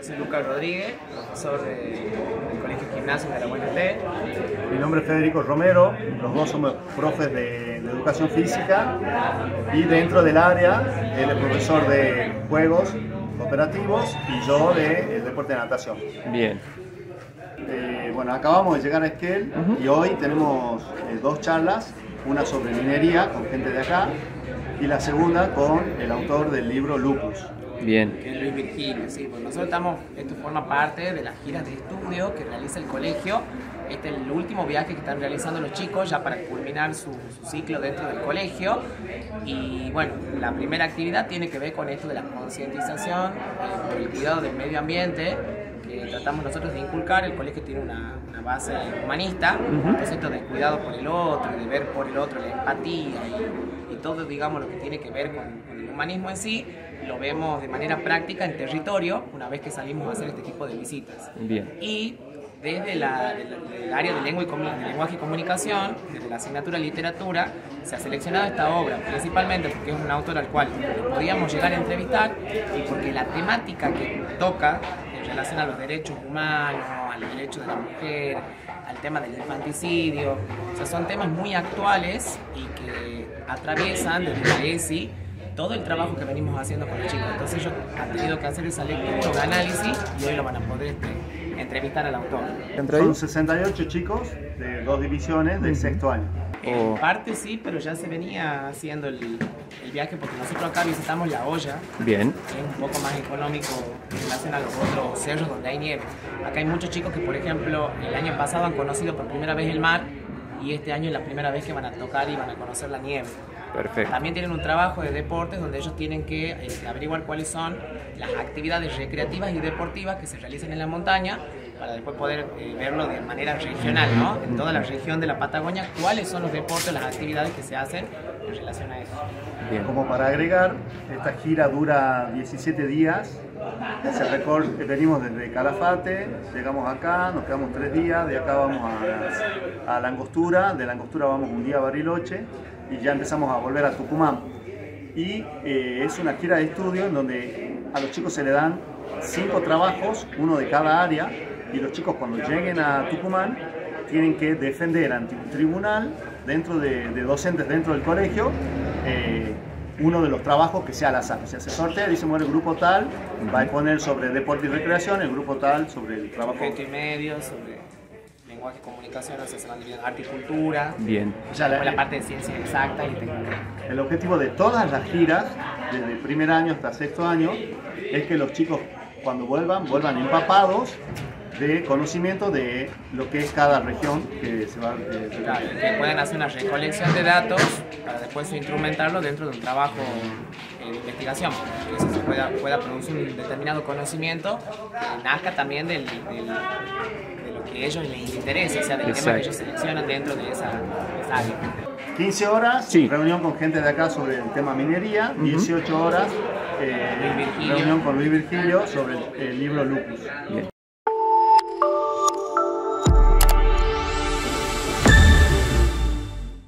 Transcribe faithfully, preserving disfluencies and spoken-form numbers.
Yo soy Lucas Rodríguez, profesor de, del Colegio Gimnasio de la U N T. Mi nombre es Federico Romero, los dos somos profes de, de educación física y dentro del área él es profesor de juegos cooperativos y yo de el deporte de natación. Bien. Eh, bueno, acabamos de llegar a Esquel uh-huh. y hoy tenemos eh, dos charlas, una sobre minería con gente de acá y la segunda con el autor del libro Lupus. Bien. Que es Luis Virgilio, sí. Pues nosotros estamos, esto forma parte de las giras de estudio que realiza el colegio. Este es el último viaje que están realizando los chicos ya para culminar su, su ciclo dentro del colegio. Y bueno, la primera actividad tiene que ver con esto de la concientización, eh, por el cuidado del medio ambiente, que tratamos nosotros de inculcar. El colegio tiene una, una base humanista, uh-huh. entonces esto del cuidado por el otro, de ver por el otro, la empatía y, y todo, digamos, lo que tiene que ver con, con el humanismo en sí, lo vemos de manera práctica en territorio una vez que salimos a hacer este tipo de visitas. Bien. Y desde la, del, del área de, lengua y de lenguaje y comunicación, desde la asignatura de literatura, se ha seleccionado esta obra, principalmente porque es un autor al cual podíamos llegar a entrevistar y porque la temática que toca en relación a los derechos humanos, a los derechos de la mujer, al tema del infanticidio, o sea, son temas muy actuales y que atraviesan desde la E S I todo el trabajo que venimos haciendo con los chicos. Entonces ellos han tenido que hacer esa lectura, un análisis, y hoy lo van a poder este, entrevistar al autor. Son sesenta y ocho chicos de dos divisiones del sexto año. En parte sí, pero ya se venía haciendo el, el viaje porque nosotros acá visitamos La Olla. Bien. Que es un poco más económico en relación a los otros cerros donde hay nieve. Acá hay muchos chicos que, por ejemplo, el año pasado han conocido por primera vez el mar y este año es la primera vez que van a tocar y van a conocer la nieve. Perfecto. También tienen un trabajo de deportes donde ellos tienen que eh, averiguar cuáles son las actividades recreativas y deportivas que se realizan en la montaña para después poder eh, verlo de manera regional, ¿no? En toda la región de la Patagonia, cuáles son los deportes, las actividades que se hacen en relación a eso. Bien. Como para agregar, esta gira dura diecisiete días. Se recorre, venimos desde Calafate, llegamos acá, nos quedamos tres días, de acá vamos a, a La Angostura, de La Angostura vamos un día a Bariloche y ya empezamos a volver a Tucumán. Y eh, es una gira de estudio en donde a los chicos se le dan cinco trabajos, uno de cada área, y los chicos cuando lleguen a Tucumán tienen que defender ante un tribunal dentro de, de docentes dentro del colegio eh, uno de los trabajos que sea al azar. O sea, se sortea, dice, bueno, el grupo tal va a exponer sobre deporte y recreación, el grupo tal sobre el trabajo. Objeto y medio, sobre lenguaje y comunicación, o sea, se van dividiendo arte y cultura. Bien. O sea, la, la parte de ciencia exacta y técnica. El objetivo de todas las giras, desde el primer año hasta sexto año, es que los chicos cuando vuelvan, vuelvan empapados de conocimiento de lo que es cada región que se va eh, claro, que puedan hacer una recolección de datos para después instrumentarlo dentro de un trabajo eh, de investigación, que eso se pueda, pueda producir un determinado conocimiento que nazca también del, del, de lo que a ellos les interesa, o sea, del Exacto. tema que ellos seleccionan dentro de esa, esa área. quince horas, sí. Reunión con gente de acá sobre el tema minería, uh-huh. dieciocho horas, eh, reunión con Luis Virgilio sobre el, el libro Lupus. Bien.